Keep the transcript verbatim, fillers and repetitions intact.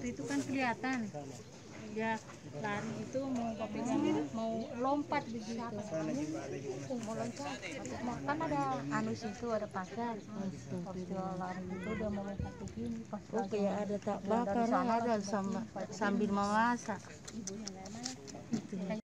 waktu itu kan kelihatan dia lari itu mau pegang, mau lompat begitu. Mau loncat. Kan ada anu situ ada pasar. Pas dia lari itu dia mau lompat begini. Pas Oh, kayak ada tak bakar ada sama, sambil memasak. Ibunya nggak mana.